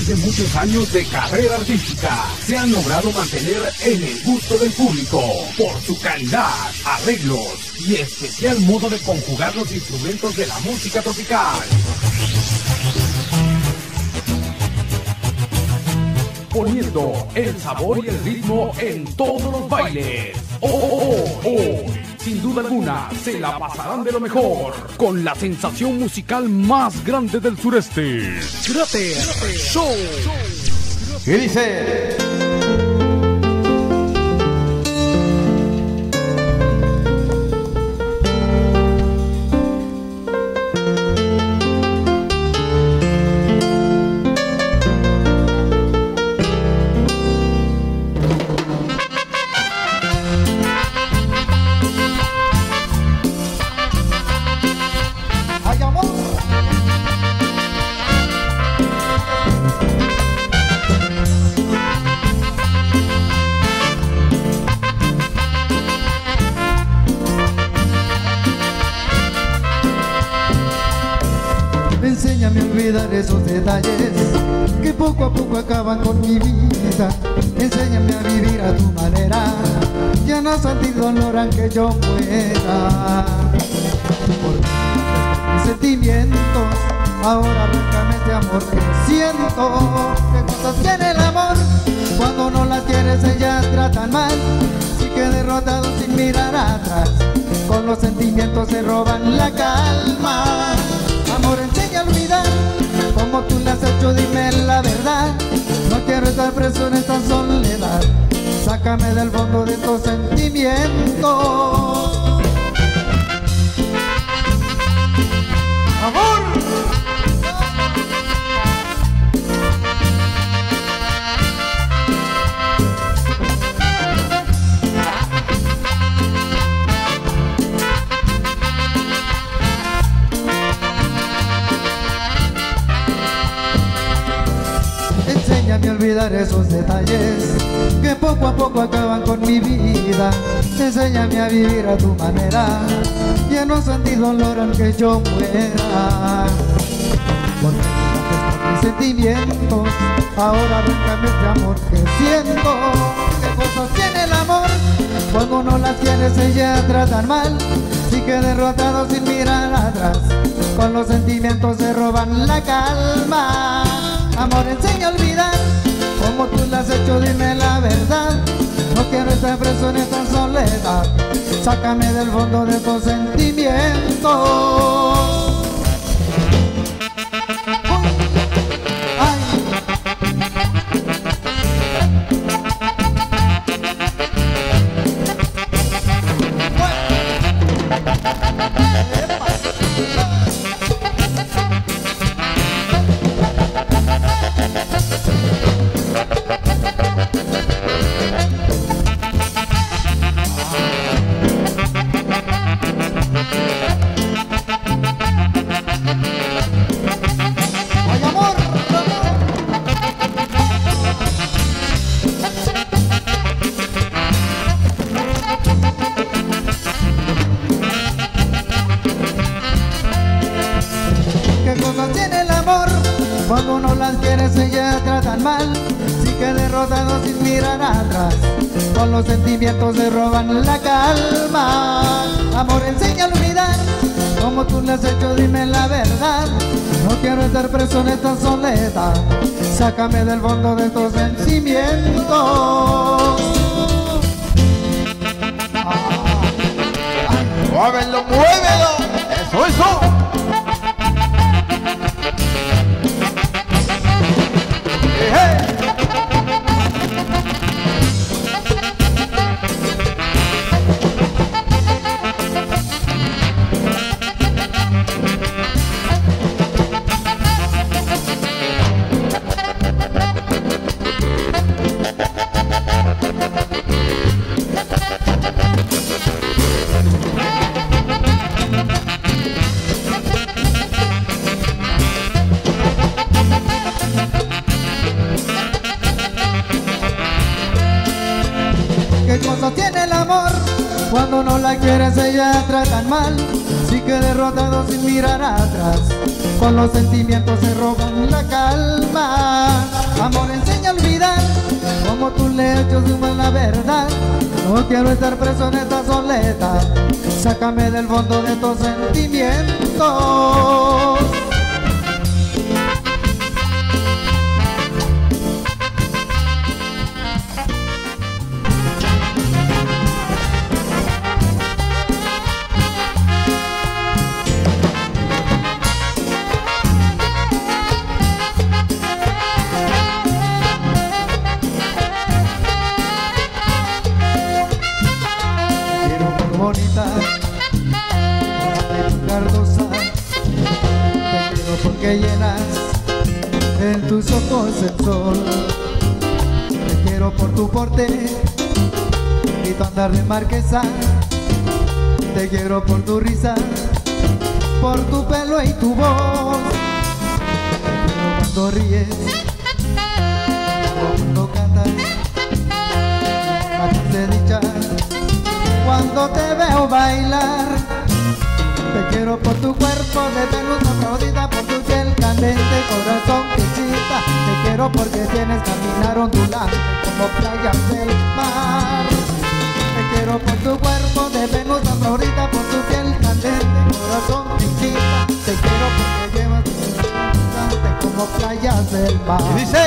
de muchos años de carrera artística, se han logrado mantener en el gusto del público por su calidad, arreglos y especial modo de conjugar los instrumentos de la música tropical. Poniendo el sabor y el ritmo en todos los bailes. Sin duda alguna, se la pasarán de lo mejor con la sensación musical más grande del sureste. Cráter Show. ¿Qué dice? Enséñame a olvidar esos detalles que poco a poco acaban con mi vida. Enséñame a vivir a tu manera, ya no sentir dolor aunque yo muera. Porque mis sentimientos, ahora arráncame este amor que siento. ¿Qué cosas tiene el amor? Cuando no las quieres ellas tratan mal. Sí que derrotado sin mirar atrás, con los sentimientos se roban la calma. Amor, enseña a olvidar, como tú le has hecho, dime la verdad. No quiero estar preso en esta soledad, sácame del fondo de estos sentimientos. Amor. Enséñame a olvidar esos detalles que poco a poco acaban con mi vida. Enséñame a vivir a tu manera, ya no sentir dolor aunque yo muera. Porque mis sentimientos, ahora arráncame este amor que siento. ¿Qué cosas tiene el amor? Cuando no las quieres ellas tratan mal. Sí que derrotado sin mirar atrás, con los sentimientos se roban la calma. Amor, enseña a olvidar, como tú lo has hecho, dime la verdad. No quiero estar preso en esta soledad, sácame del fondo de estos sentimientos. Cuando no las quieres ellas tratan mal. Sí que derrotados sin mirar atrás, con los sentimientos se roban la calma. Amor, enseña a olvidar, como tú le has hecho, dime la verdad. No quiero estar preso en esta soledad, sácame del fondo de estos sentimientos. ¡Muévelo, muévelo! ¡Eso, eso! ¿Qué cosa tiene el amor? Cuando no la quieres ellas tratan mal. Sí que derrotado sin mirar atrás, con los sentimientos se roban la calma. Amor, enseña a olvidar, como tus lechos suman la verdad. No quiero estar preso en esta soledad, sácame del fondo de tus sentimientos. Bonita, cardosa, te quiero porque llenas en tus ojos el sol. Te quiero por tu porte y tu andar de marquesa. Te quiero por tu risa, por tu pelo y tu voz. Te quiero cuando ríes, cuando cantas, cantas de dicha. Cuando te veo bailar, te quiero por tu cuerpo de Venus Afrodita, por tu piel candente, corazón que excita. Te quiero porque tienes caminar ondulante como playas del mar. Te quiero por tu cuerpo de Venus Afrodita, por tu piel candente, corazón que excita. Te quiero porque llevas tu ondulante como playas del mar. Y dice...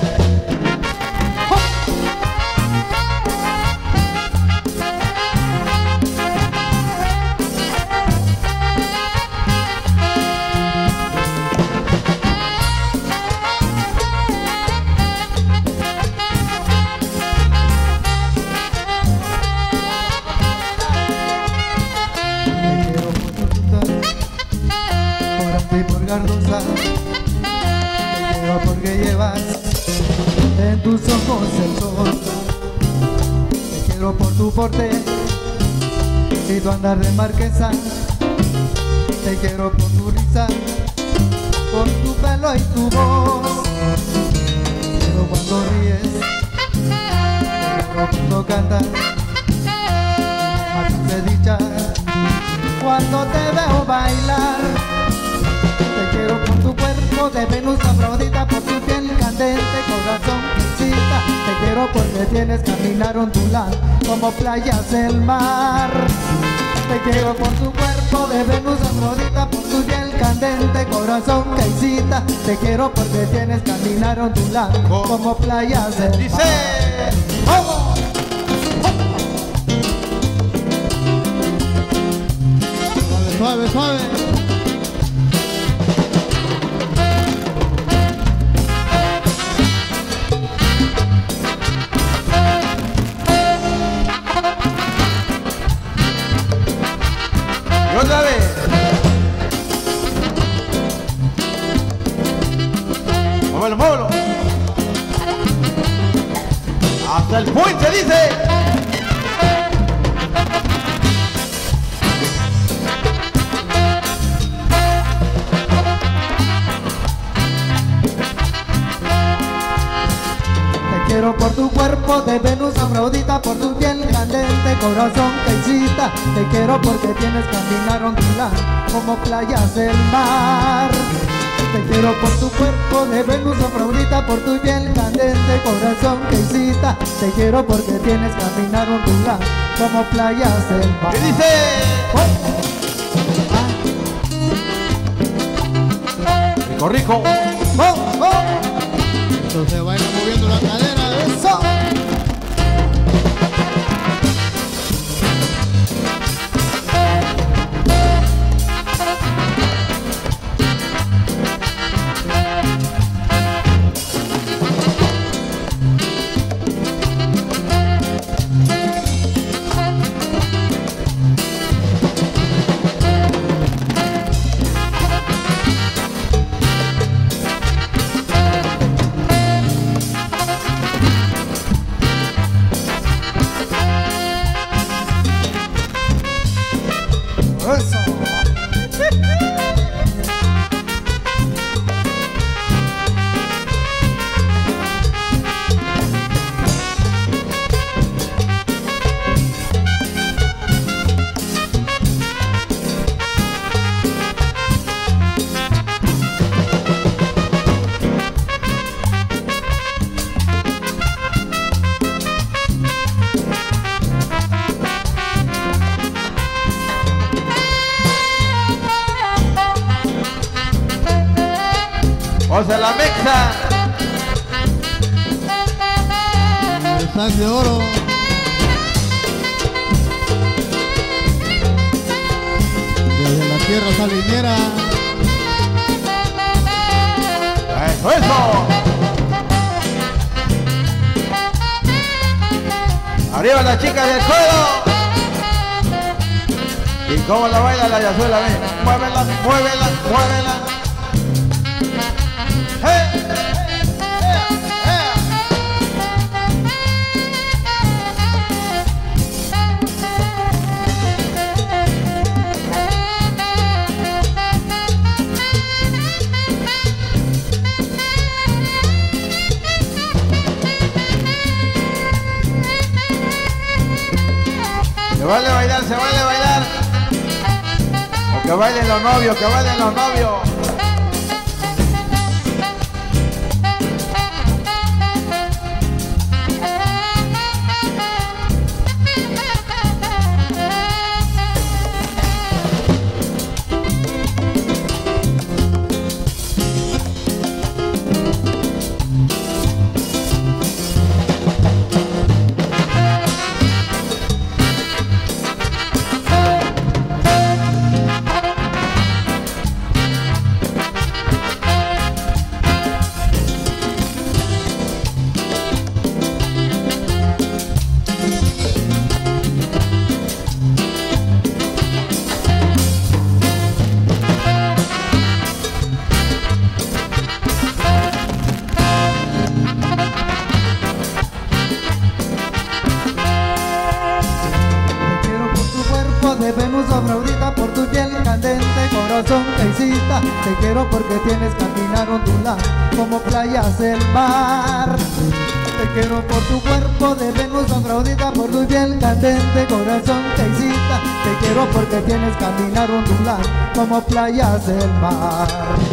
Gardosa, te quiero porque llevas en tus ojos el sol. Te quiero por tu porte y tu andar de marquesa. Te quiero por tu risa, por tu pelo y tu voz. Te quiero cuando ríes, te quiero cuando cantas, más de dicha. Cuando te veo bailar, te quiero por tu cuerpo de Venus Afrodita, por tu piel candente, corazón que excita. Te quiero porque tienes caminar ondulante como playas del mar. Te quiero por tu cuerpo de Venus Afrodita, por tu piel candente, corazón que excita. Te quiero porque tienes caminar ondulante como playas del mar. Dice... ¡Vamos! Suave, suave. Y otra vez. Móvelo, móvelo. Hasta el puente, dice. Te quiero por tu cuerpo de Venus Afrodita, por tu piel candente, corazón que excita. Te quiero porque tienes caminar ondulante como playas del mar. Te quiero por tu cuerpo de Venus Afrodita, por tu piel candente, corazón que excita. Te quiero porque tienes caminar ondulante como playas del mar. ¿Qué dice? Rico, rico. ¡Oh, oh! Entonces vayan moviendo la cadera. ¡Eso! Voz a la mexa. El sac de oro. Desde la tierra salinera. Eso, eso. Arriba las chicas del suelo. ¿Y cómo la baila la Yazuela? Ven, muévela, muévela, muévela. ¡Hey! Se vale bailar, se vale bailar. O que bailen los novios, que bailen los novios. De Venus aplaudida por tu piel candente, corazón que hiciste. Te quiero porque tienes caminar ondulado como playas del mar. Te quiero por tu cuerpo de Venus aplaudida por tu piel candente, corazón que hiciste. Te quiero porque tienes caminar ondulado como playas del mar.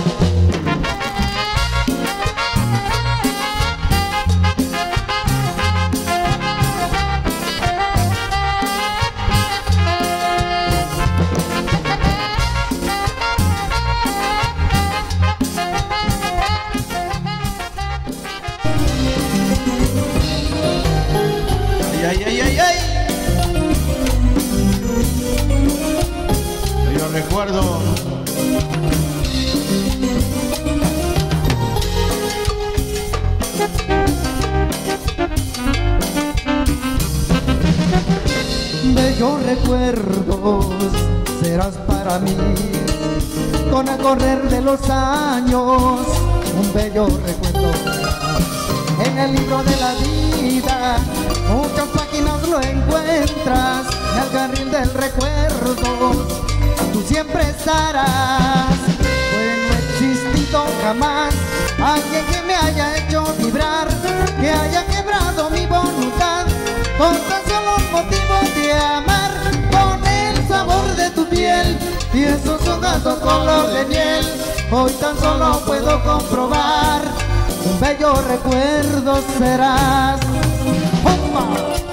Ay, ay, ay, ay. Yo recuerdo. Bellos recuerdos serás para mí, con el correr de los años, un bello recuerdo en el libro de la vida. Muchas páginas lo encuentras en el carril del recuerdo. Tú siempre estarás, pues no ha existido jamás alguien que me haya hecho vibrar, que haya quebrado mi voluntad con tan solo un motivo de amar, con el sabor de tu piel y esos ojos color de miel. Hoy tan solo puedo comprobar, un bello recuerdo serás. ¡Opa!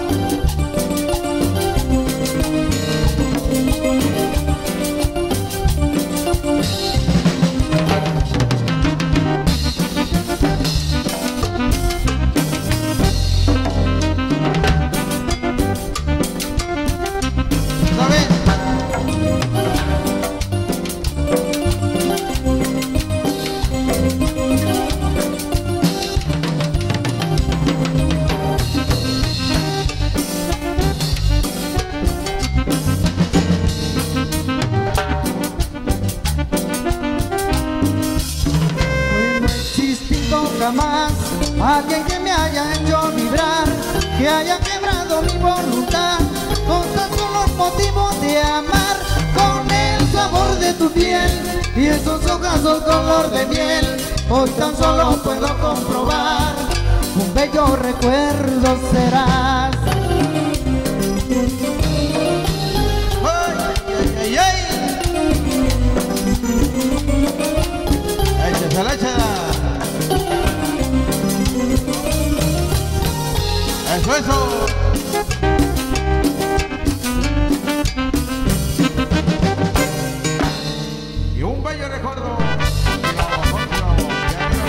Jamás alguien que me haya hecho vibrar, que haya quebrado mi voluntad con tan solo motivo de amar, con el sabor de tu piel y esos ojos color de miel. Hoy tan solo puedo comprobar, un bello recuerdo serás. Ay, ay, ay. Échasela, échala. Eso, eso. Y un bello recuerdo.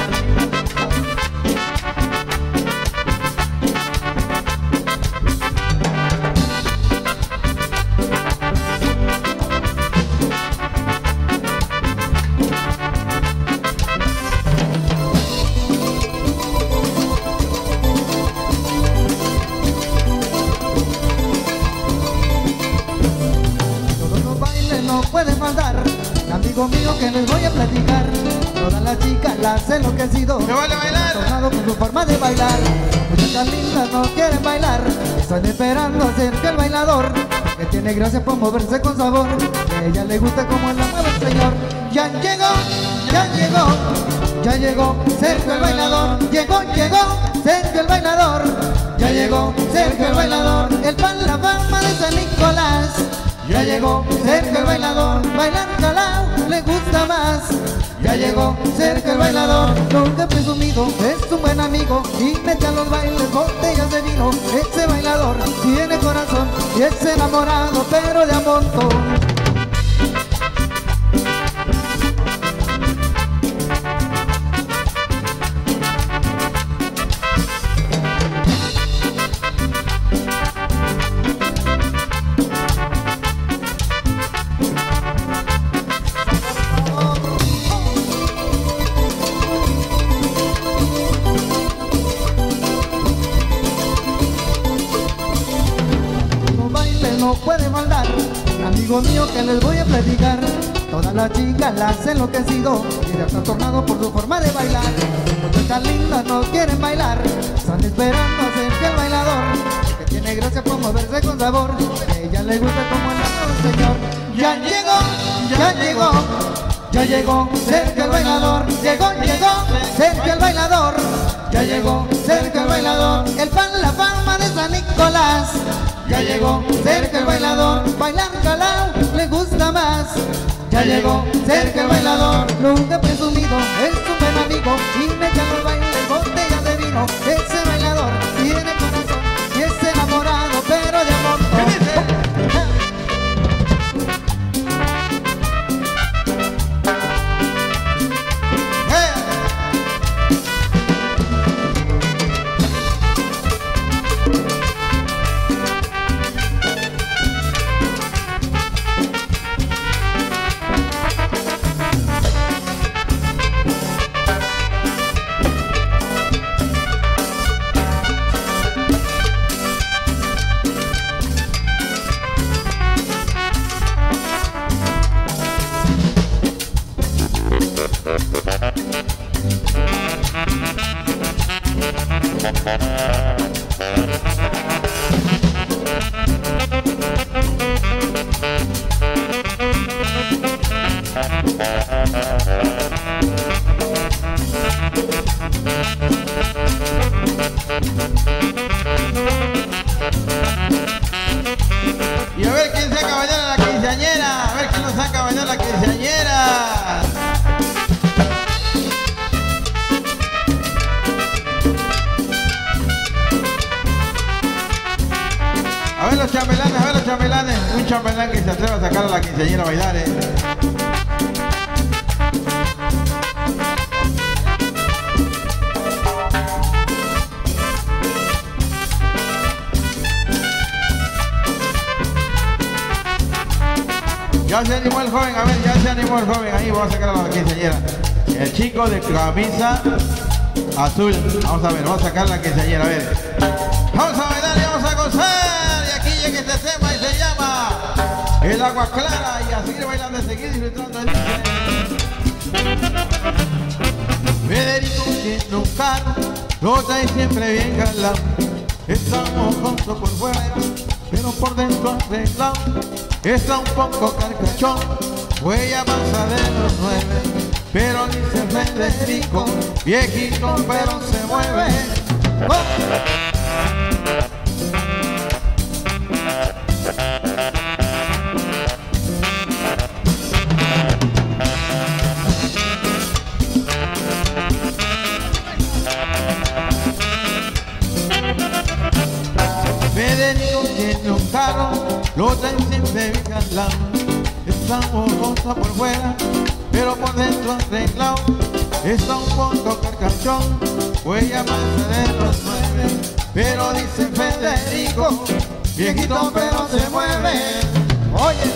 amigo mío que les voy a platicar. Todas las chicas las he enloquecido. ¡Me vale bailar! Tornado con su forma de bailar. Muchas lindas no quieren bailar. Están esperando acerca el bailador, que tiene gracia por moverse con sabor. A ella le gusta como la mueve el señor. Ya llegó, ya llegó, ya llegó Sergio el bailador. Llegó, Sergio el bailador. Ya llegó Sergio el bailador. El pan, la fama de San Nicolás. Ya llegó Sergio el bailador. Bailar calao le gusta más. Ya llegó Sergio el bailador. Nunca presumido, es un buen amigo y mete a los bailes botellas de vino. Ese bailador tiene corazón y es enamorado pero de a montón. No puede faltar, amigo mío que les voy a platicar. Todas las chicas las he enloquecido y ya están tornado por su forma de bailar. Muchas lindas no quieren bailar, están esperando a Sergio el bailador, que tiene gracia por moverse con sabor. A ella le gusta como el amor del señor. Ya llegó, ya llegó, ya llegó Sergio el bailador. Llegó Sergio el bailador. Ya llegó Sergio el bailador. El pan, la fama de San Nicolás. Ya llegó Sergio el bailador. Bailar calao le gusta más. Ya llegó Sergio el bailador. Nunca presumido, es un buen amigo y me echa los bailes botellas de vino. Ese bailador tiene corazón y es enamorado pero de amor. Y a ver quién saca a bailar a la quinceañera. A ver quién nos saca a bailar a la quinceañera. A ver los chambelanes, a ver los chambelanes. Un chambelán que se atreva a sacar a la quinceañera a bailar, Ya se animó el joven, a ver, ya se animó el joven. Ahí voy a sacar a la quinceañera. El chico de camisa azul. Vamos a ver, vamos a sacar a la quinceañera, a ver. Vamos a bailar y vamos a gozar. Y aquí llega este tema y se llama El Agua Clara. Y a seguir bailando, a seguir disfrutando. Federico tiene un carro, lo trae siempre bien jalado. Estamos juntos por fuera, pero por dentro arreglado. Está un poco carcachón, huella mansa de los 9, pero dice Federico, viejito pero se mueve. ¡Oh! Federico tiene un carro, lo traen siempre bien al lado. Estamos juntos por fuera, pero por dentro arreglado. Está un poco carcachón, huella mansa de los 9, pero dice Federico, viejito pero se mueve. Oye.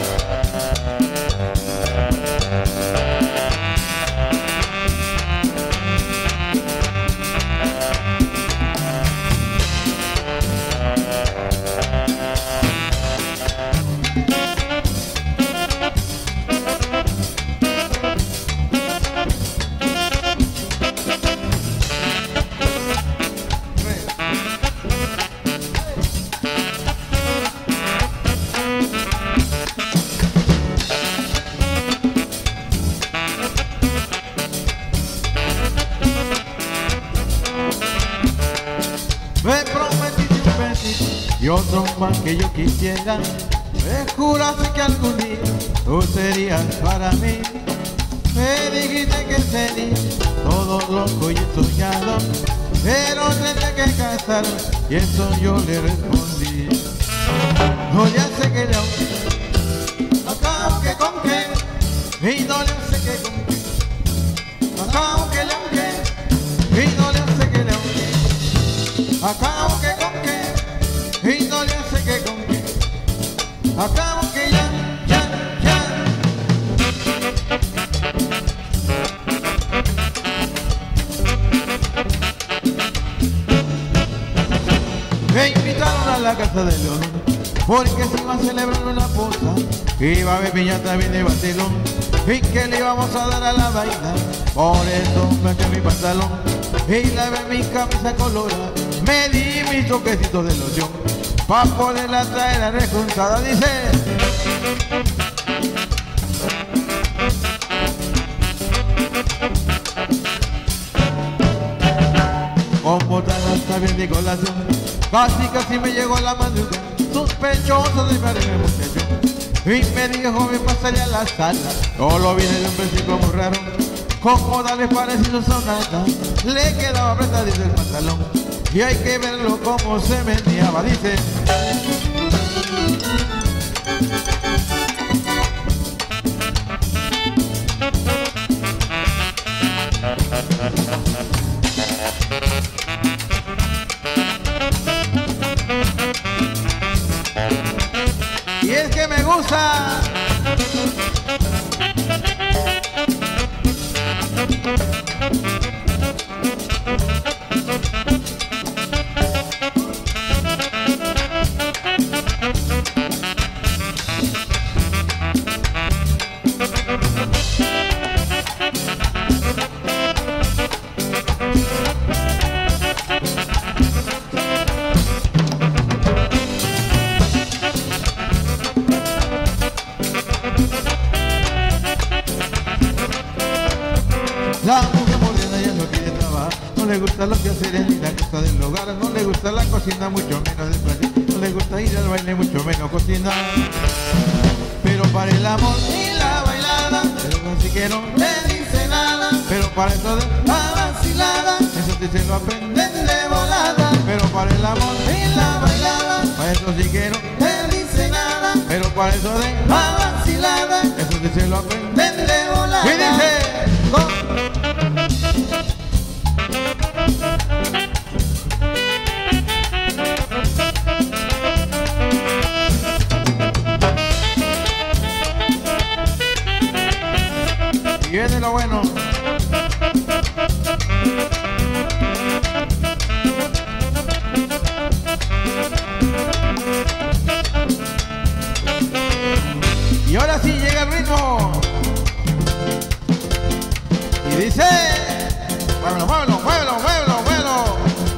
lo más que yo quisiera. Me juraste que algún día tú serías para mí. Me dijiste que sería todo loco y soñado, pero tendré que casar y eso yo le respondí. No le hace que no, acabo que con qué, y no le hace que con qué, acabo que le aunque, y no le hace que le aunque, acabo que con qué, y no le hace que con qué, acabo que ya. Me invitaron a la casa de León, porque se iba a celebrar una posa, iba a haber piñata bien de vacilón, y que le íbamos a dar a la vaina. Por eso me eché mi pantalón y lavé mi camisa colorada, me di mis toquecitos de loción pa' poderla traer a rejuntada. Dice: con botas hasta bien de colación, casi me llegó la madrugada, sospechoso de mi muchacho, y me dijo: ven, pásale a la sala. Yo lo vi de un principio muy raro, como darle parecido sonata, le quedaba apretadito el pantalón, y hay que verlo como se meneaba. Dice: y es que me gusta. La mujer morena ya no quiere trabajar, no le gusta los quehaceres ni la cosa del hogar, no le gusta la cocina, mucho menos el placer, no le gusta ir al baile, mucho menos cocinar. Pero para el amor y la bailada, pero así que no le dice nada. Pero para eso de la vacilada, eso sí se lo aprenden de volada. Pero para el amor y la bailada, para eso sí que no le dice nada. Pero para eso de la vacilada, eso sí se lo aprenden de volada. Y dice: y viene lo bueno. Y ahora sí llega el ritmo. Y dice: muévelo, muévelo, muévelo, muévelo, muévelo.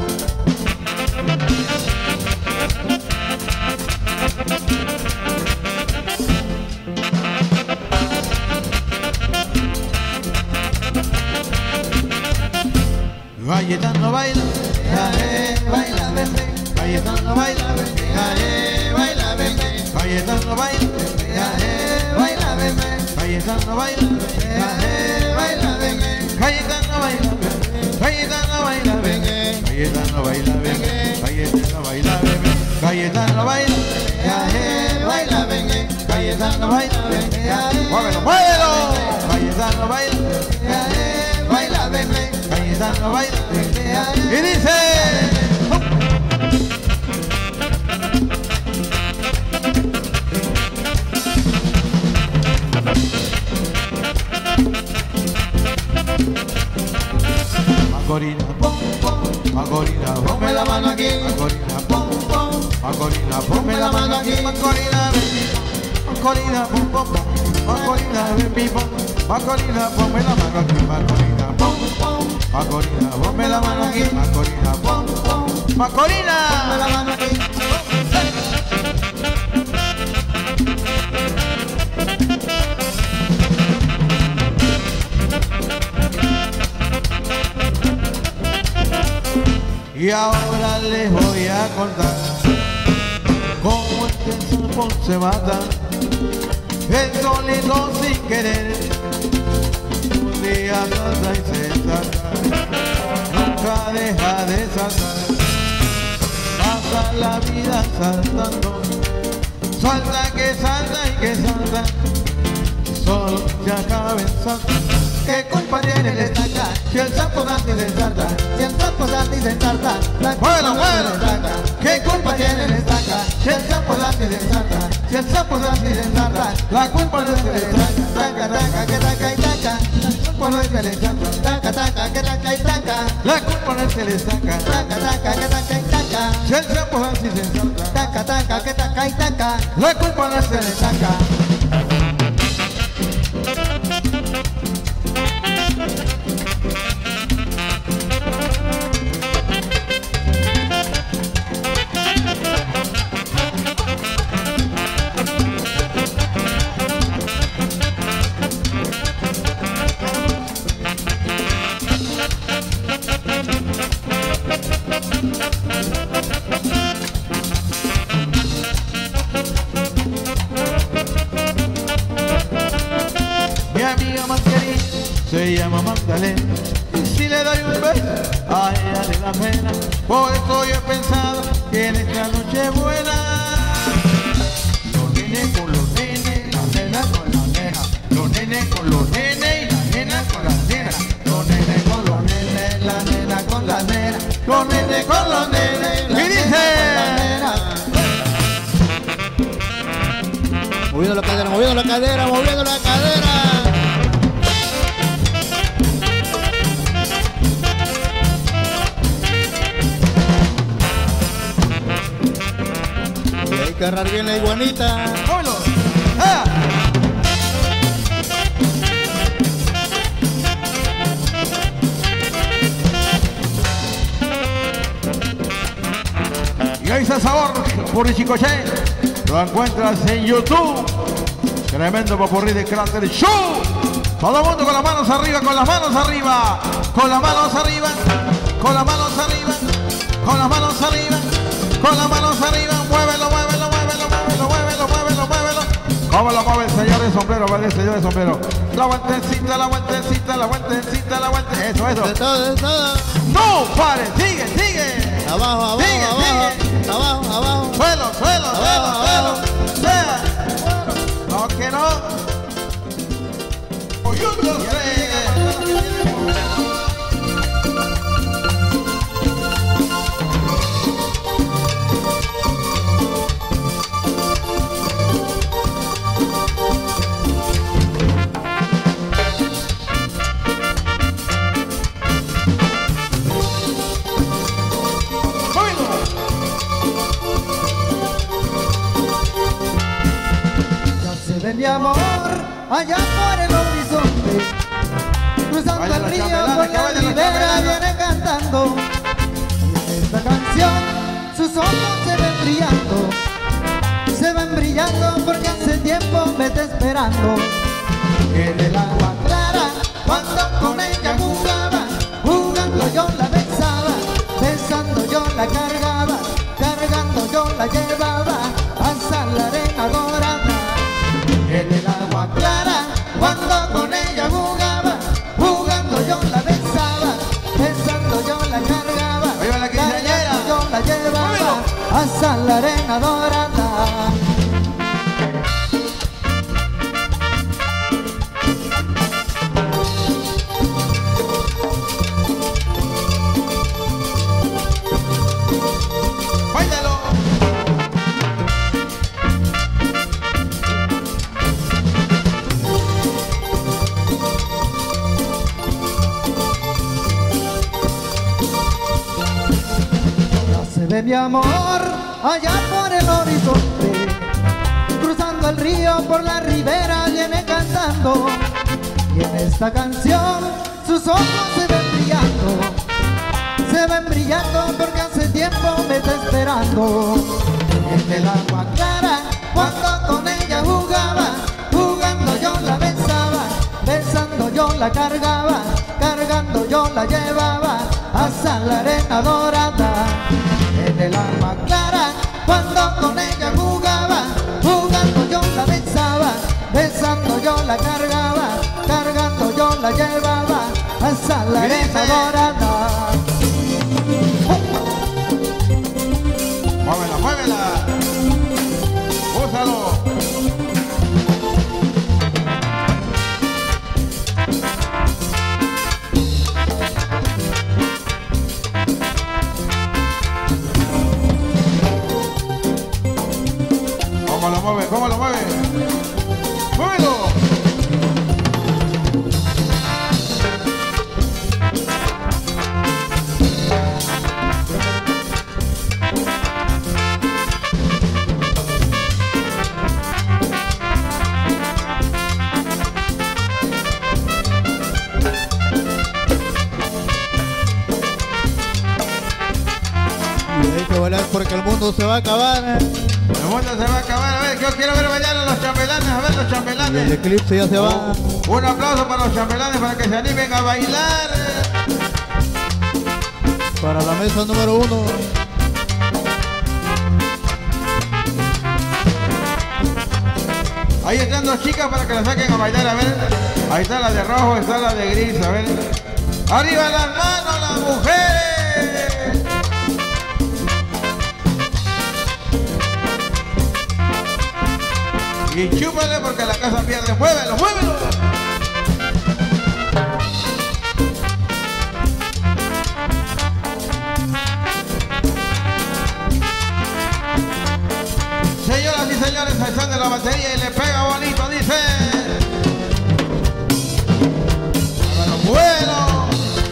Cayetano baila, baila, vente. Cayetano baila, baila, vente. Cayetano baila, baila, vente. Cayetano baila, baila, vente. Cayetano baila, Cayetano baila, vente. Cayetano baila, vente. Cayetano baila, vente. Cayetano baila, baila, vente. Cayetano baila, vente. Muévelo, muévelo. Cayetano baila, baila, vente. Cayetano baila, y dice: Macorina, pom, pom, Macorina, ponme la mano aquí. Macorina, pom, pom, Macorina, ponme la mano aquí. Macorina, Macorina, pom, pom, Macorina, ven mi pom. Macorina, ponme la mano aquí. Macorina, pom, pom, Macorina, ponme la mano aquí. Macorina, pom, pom, Macorina, ponme la mano aquí. Y ahora les voy a contar que el sapo se mata, el solito sin querer. Un día salta y se salta, nunca deja de saltar. Pasa la vida saltando, salta y que salta, solo se acaba en salta. ¿Qué culpa tiene el estaca? Si el sapo salta y se salta, si el sapo salta y se salta, la culpa no es del estaca. ¿Qué culpa tiene el estaca? Si el sapo salta y se salta, si el sapo salta y se salta, la culpa no es del estaca. Taca, taca, que taca y taca, la culpa no es del estaca. Taca, taca, que taca y taca, La culpa no es del estaca. taca, taca, que taca y taca, Si el sapo salta y se salta, taca, taca, que taca y taca, la culpa no es del estaca. Mi amiga más querida se llama Magdalena, y si le doy un beso a ella le da pena. Por eso yo he pensado que en esta noche buena, los nenes con los nenes, la nena con la nena, los nenes con los nenes y la nena con las nenas, los nenes con los nenes, la nena con la nena, los nenes con los nenes. la Y nena dice, con la nena. Moviendo la cadera, moviendo la cadera, moviendo la cadera. Y hay que agarrar bien la iguanita. ¡vámonos! ¡Ah! Y ahí está el sabor por el Chicoche. Lo encuentras en YouTube. Tremendo popurrí de Cráter Show. Todo el mundo con las manos arriba, con las manos arriba, con las manos arriba, con las manos arriba, con las manos arriba, con las manos arriba. Muévelo, muévelo, muévelo, muévelo, muévelo, muévelo, muévelo. ¿Cómo lo mueve el señor de sombrero? ¿Vale, señor de sombrero? La vueltecita, la vueltecita, la vueltecita, la vueltecita. Eso, eso. De todo, de todo. No, pare, sigue, sigue. Abajo, abajo, Sigue, abajo. sigue. Abajo, abajo. Suelo, suelo, suelo, Abajo, suelo. Sea. No, que no. Yo no sé. Ya se ve mi amor allá por el horizonte, cruzando Vayan el los río chambelanes, por que la vayan los ribera chambelanes. viene cantando. Y en esta canción sus ojos se ven brillando porque hace tiempo me está esperando. En el agua clara, cuando con ella jugaba, jugando yo la besaba, besando yo la cargaba, cargando yo la llevaba hasta la arena dorada. En el agua clara, cuando con ella jugaba, jugando yo la besaba, besando yo la cargaba, Oiga la quinceañera. cargando yo la llevaba hasta la arena dorada. Báilalo. Ya se ve mi amor allá por el horizonte, cruzando el río por la ribera viene cantando. Y en esta canción sus ojos se ven brillando porque hace tiempo me está esperando. En el agua clara, cuando con ella jugaba, jugando yo la besaba, besando yo la cargaba, cargando yo la llevaba hasta la arena dorada. En el agua clara, cuando con ella jugaba, danza la arepa dorada. Muévela, muévela. Úsalo. ¿Cómo lo mueve? ¿Cómo lo mueve? ¡Muévelo! Y hay que bailar porque el mundo se va a acabar. El mundo se va a acabar. A ver, yo quiero ver bailar a los chambelanes. A ver, los El chambelanes. eclipse ya se va. Un aplauso para los chambelanes para que se animen a bailar. Para la mesa número 1. Ahí están dos chicas para que las saquen a bailar. A ver, ahí está la de rojo, está la de gris. A ver, arriba las manos las mujeres. Y chúpale porque la casa pierde. Muévelo, muévelo. Señoras y señores, ahí están de la batería y le pega bonito, dice. Bueno, bueno.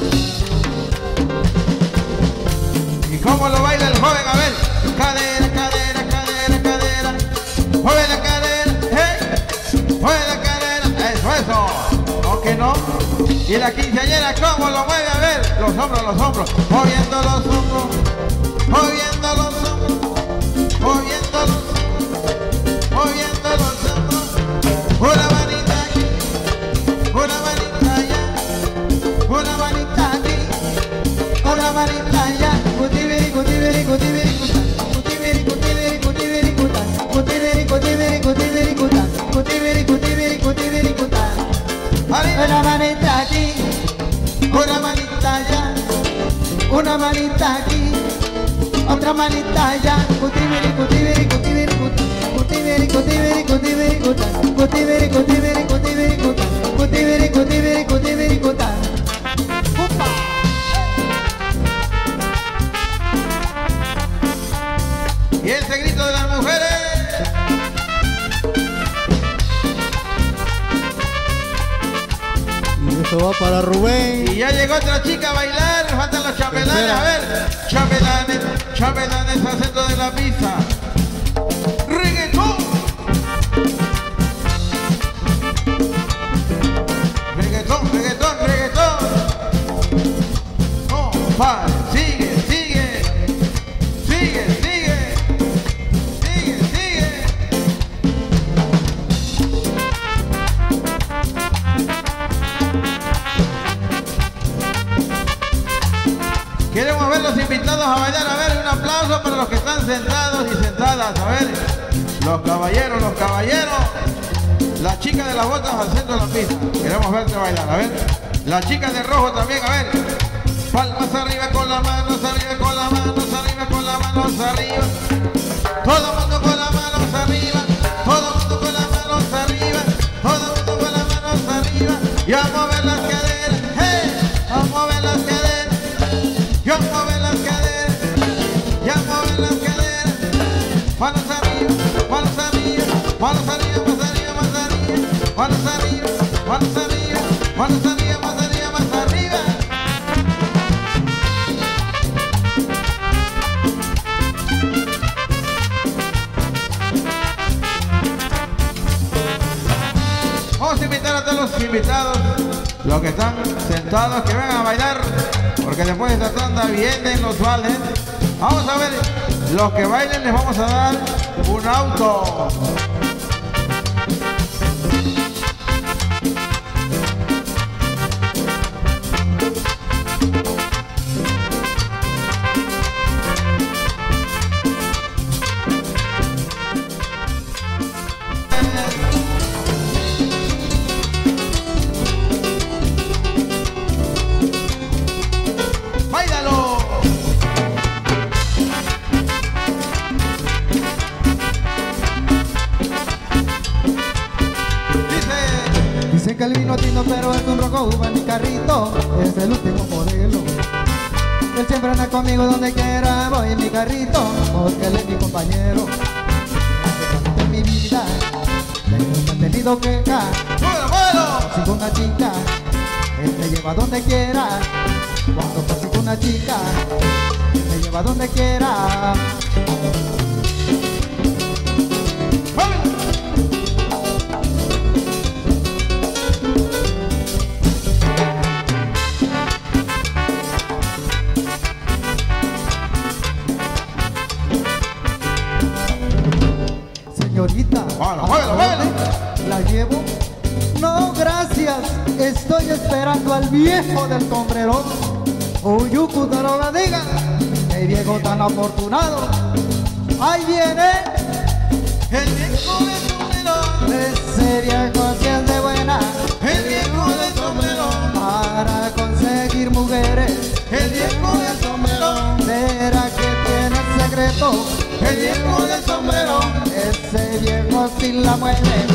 ¿Y cómo lo baila el joven? A ver, cadera, cadera, cadera, cadera. Mueve la cadera, mueve la cadera. Eso. ¿No que no? Y la quinceañera, ¿cómo lo mueve? A ver, los hombros. Moviendo los hombros, moviendo los hombros, moviendo los hombros. Moviendo los hombros, una manita aquí, una manita allá, una manita aquí, una manita allá. Cutibiri, cutibiri, cutibiri, cutibiri, cutibiri, cutibiri, cutibiri, cutibiri, cutibiri, cutibiri, cutibiri, cutibiri, una manita aquí, una manita allá, una manita aquí, otra manita allá. Cutibiri, cutibiri, cutibiri, cutibiri, cutibiri, cutibiri, cutibiri, cutibiri, cutibiri, cutibiri, cutibiri, cutibiri, cutibiri. Y ese grito de las mujeres. Y eso va para Rubén. Y ya llegó otra chica a bailar. Faltan los chambelanes. A ver, chambelanes al centro de la pista. Reggaetón. Reggaetón, reggaetón, reggaetón. Compadre, sigue, sigue. Sigue, sigue. Sigue, sigue. Queremos ver los invitados a bailar. A ver, un aplauso para los que están sentados y sentadas. A ver, los caballeros, los caballeros. La chica de las botas al centro de la pista. Queremos verte bailar. A ver, la chica de rojo también. A ver, palmas arriba con las manos, arriba con las manos, arriba con las manos, arriba. Todo el mundo con las manos arriba. Todo el mundo con las manos arriba. Todo el mundo con las manos arriba. Y a mover las caderas. ¡Hey! A mover las caderas. Y a mover las caderas. Y a mover las caderas. Manos arriba, manos arriba, manos arriba, más arriba, más arriba. Manos arriba, manos arriba, manos arriba, más arriba, más arriba. Vamos a invitar a todos los invitados, los que están sentados, que vengan a bailar, porque después de esta tanda vienen los vales. Vamos a ver, los que bailen les vamos a dar un auto. que el vino tinto, pero es un rojo uva en mi carrito, es el último modelo. Él siempre anda conmigo donde quiera, voy en mi carrito, porque él es mi compañero. En mi vida, nunca he tenido queja. Consigo una chica, él me lleva donde quiera. Cuando consigo una chica, él me lleva donde quiera. Señorita, la llevo. No, gracias, estoy esperando al viejo del sombrero. Uyuku no lo diga, qué viejo tan afortunado. Ahí viene El viejo del sombrero, ese viejo que es de buena, el viejo del sombrero, para conseguir mujeres. el viejo del sombrero, ¿Será que tiene secreto? el viejo del sombrero. Ese viejo sí la mueve.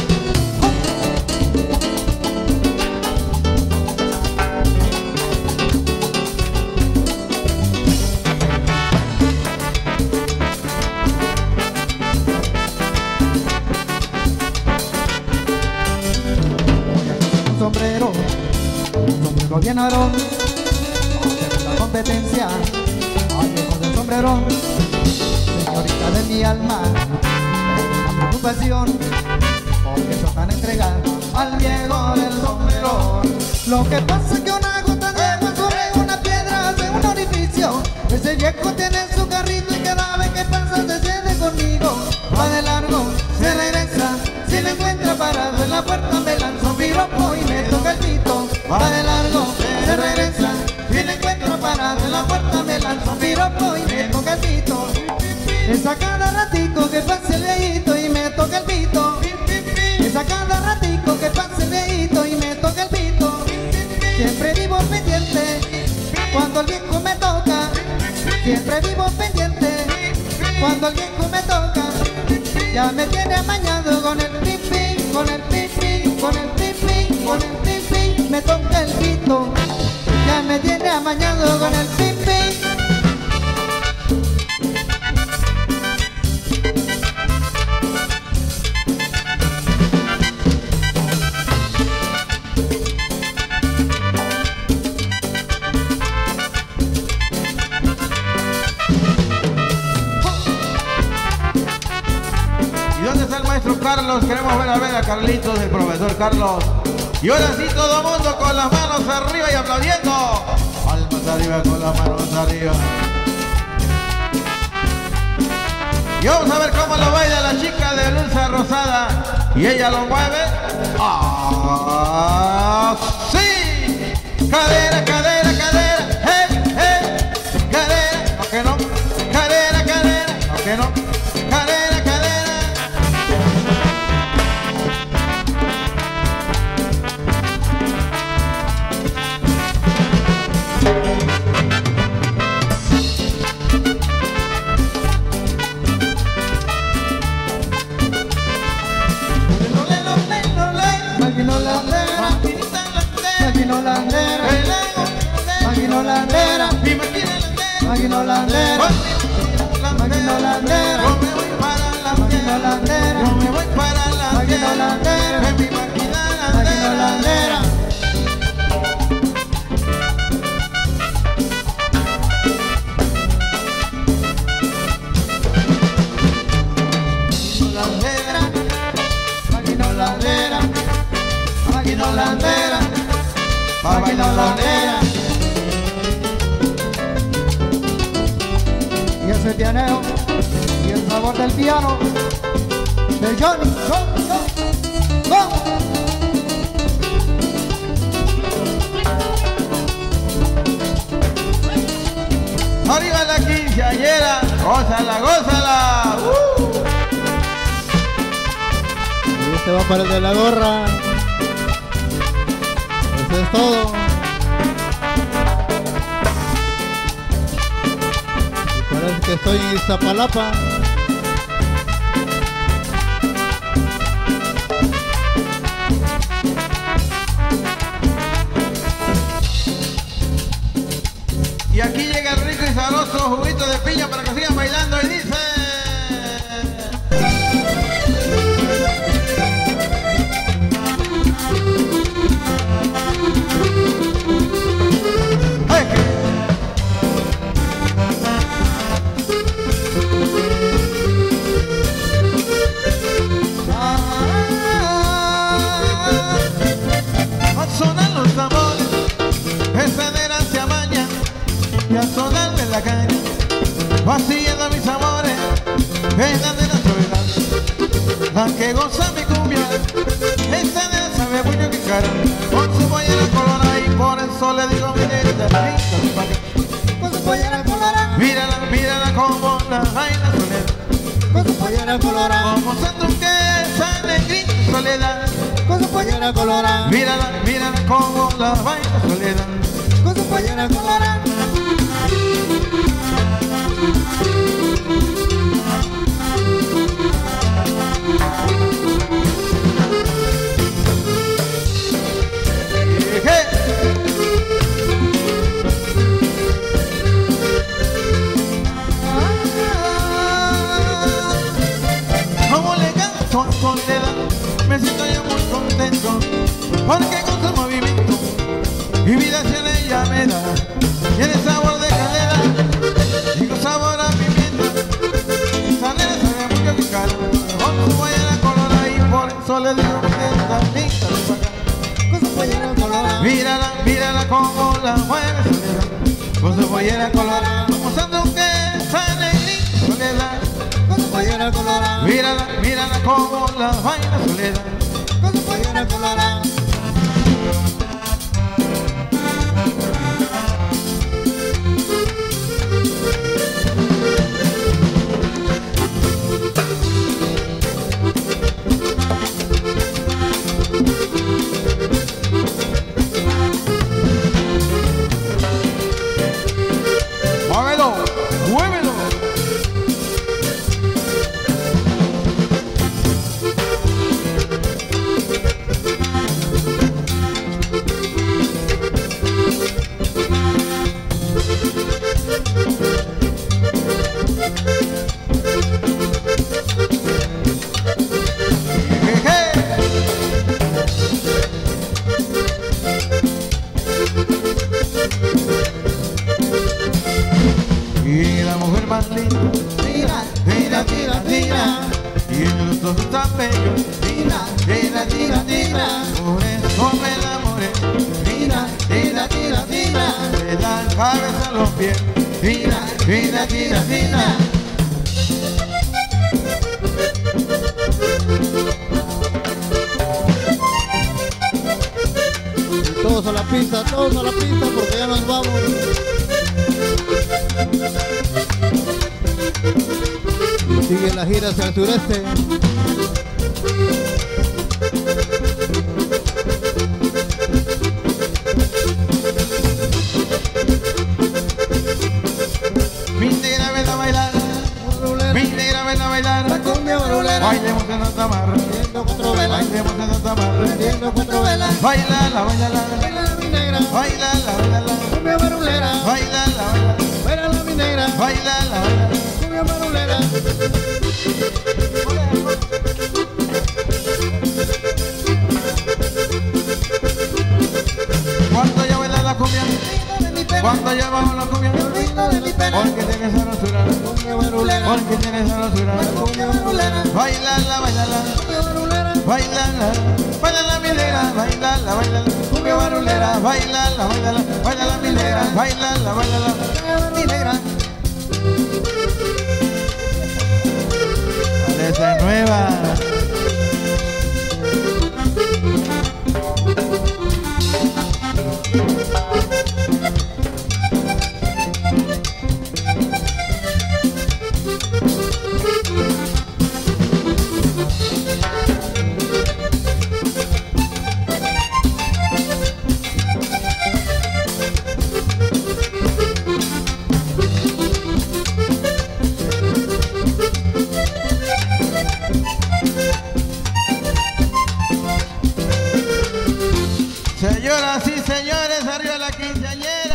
Un sombrero bien arón, la competencia, al viejo del sombrerón. Señorita de mi alma, tengo una preocupación, porque tocan entregar al viejo del sombrerón. Lo que pasa es que una gota de agua sobre una piedra hace un orificio. Ese viejo tiene su carrito y cada vez que pasa se siente conmigo. Va de largo, se regresa, si lo encuentra parado en la puerta me lanza un piropo y me toca el pito. Va de largo, se regresa, si lo encuentro parado en la puerta me lanza un piropo y me toca el pito. Es a cada ratico que pase el viejito y me toca el pito. Es a cada ratico que pase el viejito y me toca el pito. Siempre vivo pendiente cuando el viejo me toca. Siempre vivo pendiente cuando el viejo me toca. Ya me tiene amañado con el pipi, con el pipi, con el pipi, con el pipi. Me toca el pito. Ya me tiene amañado con el pipi. Carlos, queremos ver a Carlitos, el profesor Carlos. Y ahora sí todo el mundo con las manos arriba y aplaudiendo. Palmas arriba con las manos arriba. Y vamos a ver cómo lo baila la chica de blusa rosada. Y ella lo mueve. ¡Ah! ¡Sí! Cadera, cadera, cadera. ¡Hey, hey! Cadera, ¿por qué no? Cadera, cadera, ¿por qué no? Cadera, cadera. Maquinolandera, maquinolandera, maquinolandera, yo me voy para la maquinolandera, yo me voy para la maquinolandera, en mi maquinolandera. maquinolandera, maquinolandera, maquinolandera. Y ese pianeo y el sabor del piano de Johnny. ¡Vamos! Arriba la quinceañera, gózala, gózala. Y este va para el de la gorra. Eso es todo. Y parece que estoy en Iztapalapa. vacillando mis amores, pena de la soledad, la que goza mi cumbia, esa nena sabe mucho que cara, con su pollera colorada y por eso le digo mi negrita, con su pollera colorada, mírala, mírala como la baila soledad, con su pollera colorada, como sanduque esa negrita soledad, con su pollera colorada, mírala, mírala como la baila soledad, con su pollera colorada. Como le canto a soledad, me siento yo muy contento, porque con su movimiento mi vida en ella me da, tiene sabor de canela y con sabor a pimienta, esa nena sabe mucho mi cara, con su pollera colorada y por eso le digo que está linda de sacar. Con su pollera colorada, Mírala, mírala como la mueve soledad, con su pollera colorada, como sanduque esa negrita soledad, con su pollera colorada, mírala, mírala como la baila soledad, con su pollera colorada. muévelo, muévelo. Y la mujer más linda, Tira, tira, tira, tira, y los ojos tan bellos, tira, tira, tira, tira, por eso me enamoré, tira, tira, tira, tira, de la cabeza a los pies, tira, tira, tira, tira. Todos a la pista, porque ya nos vamos. Sigue la gira hacia el sureste. mi negra ven a bailar, mi negra ven a bailar, La cumbia barulera, bailemos en Santa Marta, prendiendo cuatro velas, bailemos en Santa Marta, prendiendo cuatro velas, bailala, bailala, baila mi negra, bailala, bailala, cumbia barulera, bailala, bailala, baila mi negra, bailala, bailala. cumbia barulera. Cuando ya baila la cumbia, Ritmo de mi pena, cuando ya bajo la cumbia, el ritmo de mi pena, porque tiene sabrosura, cumbia barulera, porque tiene sabrosura, cumbia barulera, bailala, bailala, cumbia barulera, bailala, bailala mi negra, bailala, bailala, cumbia barulera, bailala, bailala, bailala mi negra, bailala, bailala, mi negra. Parece nueva. Señoras y señores, arriba la quinceañera.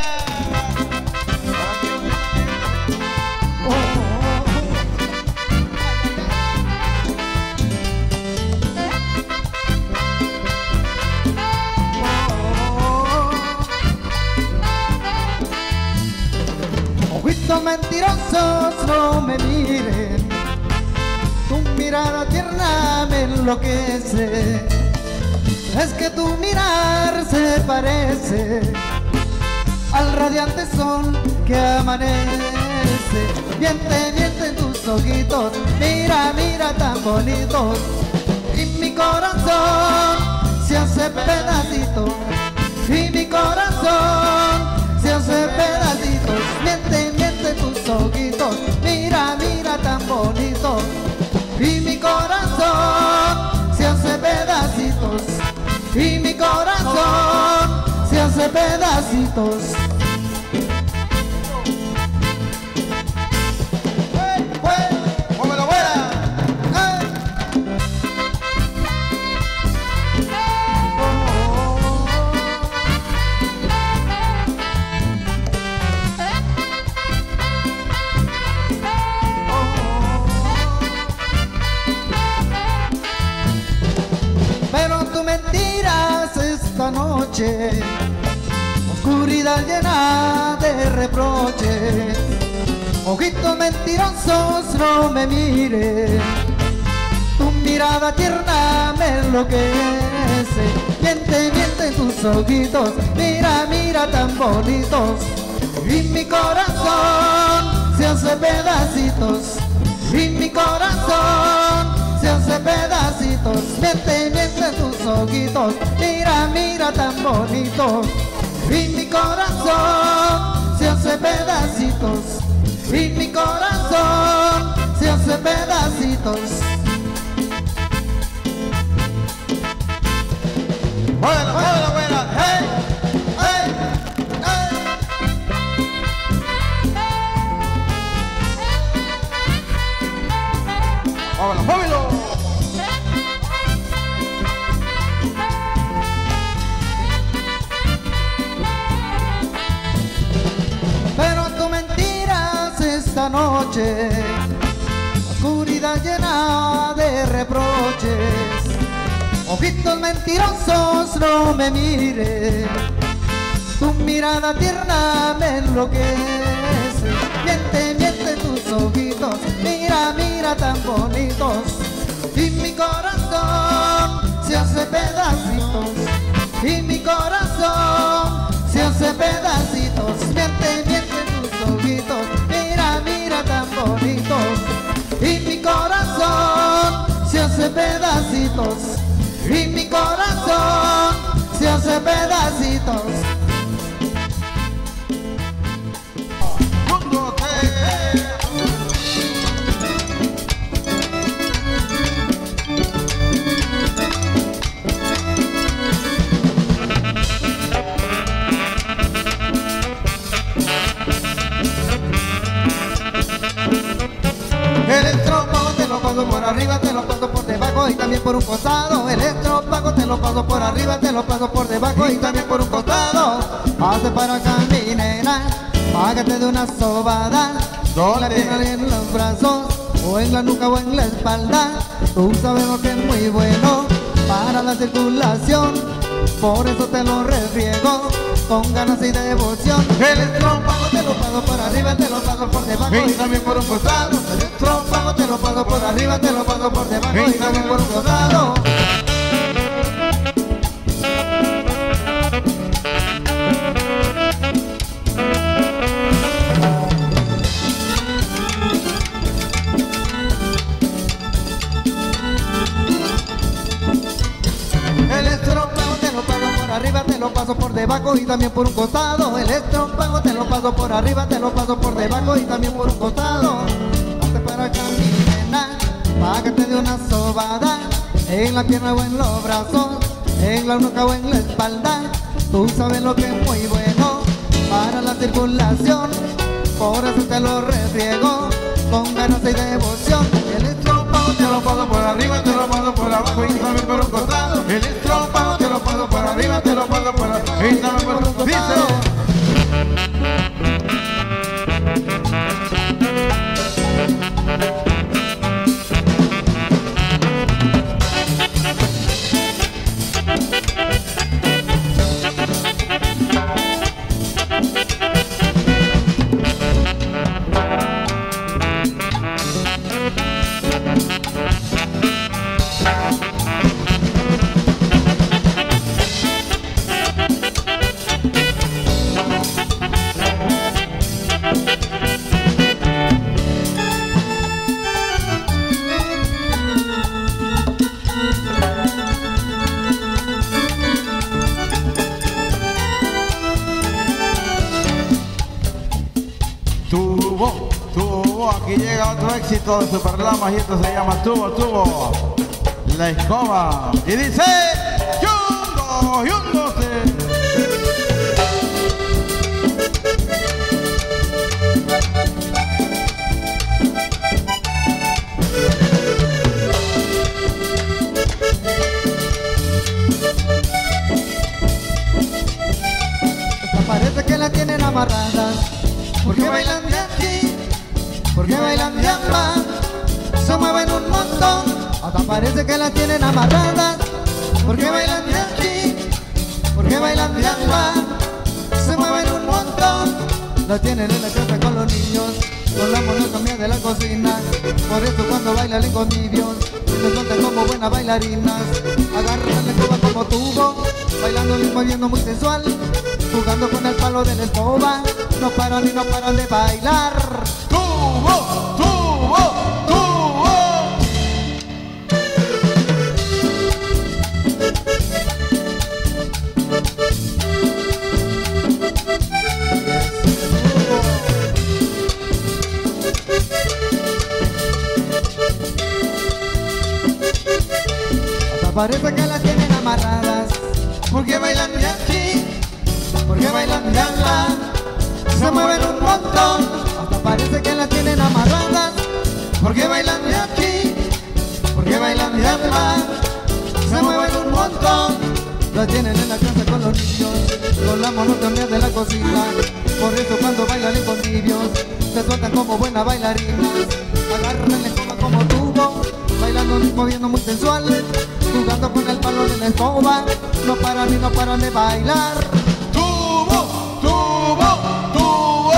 Ojitos mentirosos, no me miren, tu mirada tierna me enloquece. Es que tu mirar se parece al radiante sol que amanece. mienten tus ojitos, mira, mira tan bonitos, y mi corazón se hace pedacito, y mi corazón se hace pedacitos, mienten tus ojitos, mira, mira tan bonito, y mi corazón se hace pedacitos, y mi corazón se hace pedacitos. Esta noche, oscuridad llena de reproches, ojitos mentirosos no me mires, tu mirada tierna me enloquece, mienten tus ojitos, mira, mira tan bonitos, y mi corazón se hace pedacitos, y mi corazón se hace pedacitos, mienten tus ojitos, mira, mira tan bonito, y mi corazón se hace pedacitos, y mi corazón se hace pedacitos. Buena, buena, buena, hey, hey, hey. ¡Vámonos, móvelo! Pero tú mentiras esta noche, oscuridad llena de reproches, ojitos mentirosos no me mires, tu mirada tierna me enloquece, mienten tus ojitos, mira, mira tan bonitos, y mi corazón se hace pedacitos, y mi corazón se hace pedacitos, mienten tus ojitos, mira, mira tan bonitos, y mi corazón se hace pedacitos, y mi corazón se hace pedacitos. El estropajo te lo paso por arriba, te lo paso por debajo y también por un costado. El estropajo te lo paso por arriba, te lo paso por debajo y también por un costado. Pase para acá mi nena, págate de una sobada. La tiene en los brazos, o en la nuca o en la espalda. Tú sabes lo que es muy bueno para la circulación, por eso te lo refriego con ganas y devoción. El estropajo te lo paso por arriba, te lo paso por debajo y también por un costado. El estropajo te lo paso por arriba, te lo paso por debajo y también por un costado. El estropajo te lo paso por arriba, te lo paso por debajo y también por un costado. El estropajo te lo paso por arriba, te lo paso por debajo y también por un costado. Hazte para acá mi nena, págate de una sobada, en la pierna o en los brazos, en la nuca o en la espalda. Tú sabes lo que es muy bueno para la circulación, por eso te lo refriego con ganas y devoción. El estropajo te lo paso por arriba, te lo paso por abajo y también por un costado. El estropajo te lo paso por arriba, te lo paso por abajo y también por un costado. aquí llega otro éxito de Superlamas y esto se llama Tubo, Tubo, la escoba. Y dice, Yungo, Yungo, Parece que la tienen amarradas, porque bailan de aquí, porque bailan de allá, se mueven un montón. Hasta parece que la tienen amarradas, porque bailan de aquí, porque bailan de allá, se mueven un montón. La tienen en la casa con los niños, con la monotonía de la cocina. Por eso cuando bailan en convivios, se notan como buenas bailarinas. Agarran la escoba como tubo, bailando y moviendo muy sensual, jugando con el palo de la escoba, no paran y no paran de bailar. Tubo, tubo, tubo. Hasta parece que las tienen amarradas, porque bailan de aquí, porque bailan de allá, se mueven un montón. Hasta parece que la tienen amarradas, porque bailan de aquí, porque bailan de allá, se mueven un montón. La tienen en la casa con los niños, con la monotonía de la cocina. Por eso cuando bailan en convivios, se sueltan como buenas bailarinas. Agarran la escoba como tubo, bailando y moviendo muy sensual, jugando con el palo de la escoba, no paran y no paran de bailar. Tubo, tubo, tubo,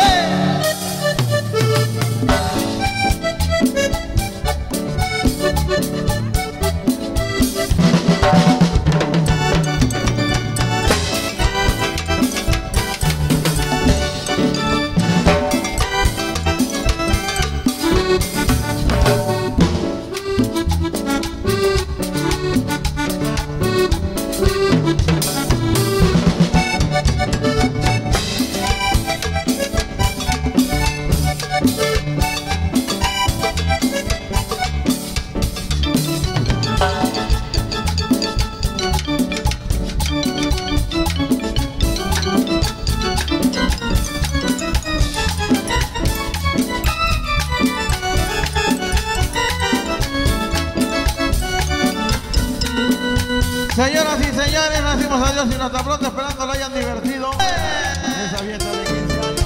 Señoras y señores, nos decimos adiós y hasta pronto, esperando lo hayan divertido. Esa fiesta de 15 años.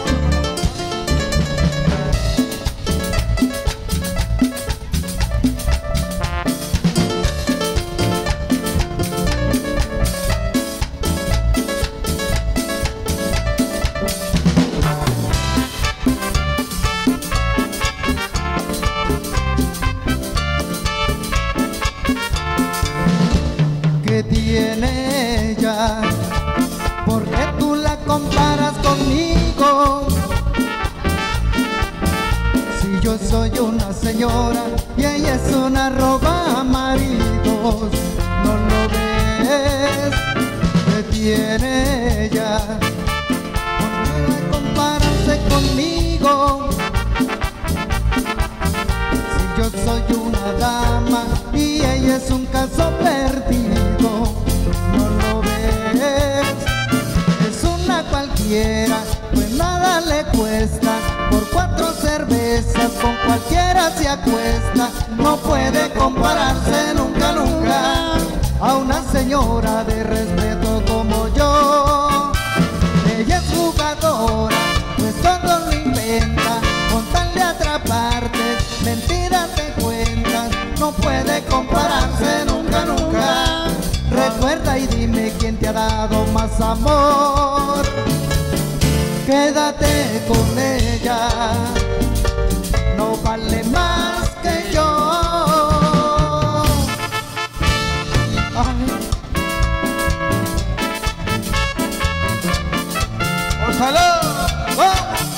¿Qué tiene ella? ¿Por qué tú la comparas conmigo? Si yo soy una señora y ella es una roba maridos, ¿no lo ves? ¿Qué tiene ella? ¿Por qué la compararse conmigo? Si yo soy una dama y ella es un caso perdido, ¿no lo ves? Es una cualquiera, pues nada le cuesta, por 4 cervezas con cualquiera se acuesta. No puede compararse nunca, nunca a una señora de respeto como yo. Ella es jugadora, pues todo lo inventa, con tal de atraparte, mentiras te cuentas. No puede compararse nunca, nunca. Recuerda y dime quién te ha dado más amor. Quédate con ella, no vale más que yo. Ay. ¡Oh, salud! ¡Oh!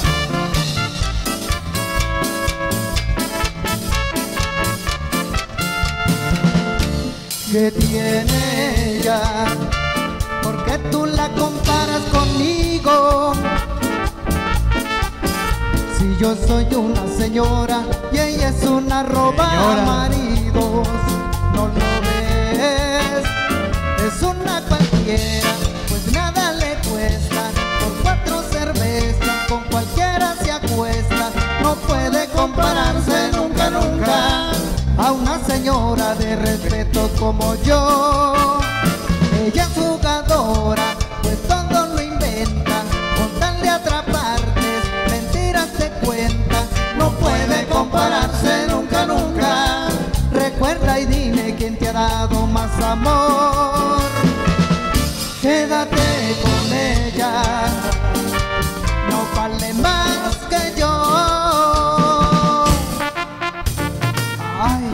¿Qué tiene ella? ¿Por qué tú la comparas conmigo? Si yo soy una señora y ella es una roba maridos, no lo ves, es una cualquiera, pues nada le cuesta, por 4 cervezas con cualquiera se acuesta, no puede compararse nunca, nunca a una señora de respeto como yo. Ella es jugadora, pues todo lo inventa, con tal de atraparte, mentiras te cuenta, no puede compararse nunca, nunca. Recuerda y dime quién te ha dado más amor. Quédate con ella, no vale más que yo. Ay,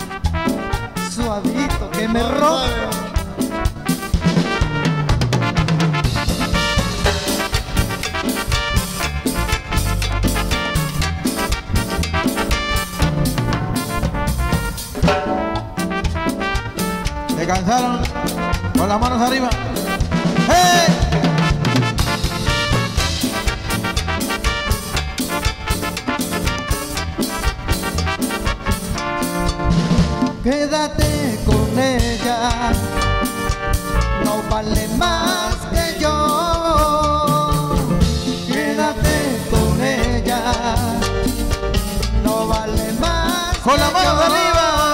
suavito que me rompe. ¿Se cansaron? Con las manos arriba. ¡Hey! Quédate con ella, no vale más que yo. Quédate con ella, no vale más. Con las manos arriba.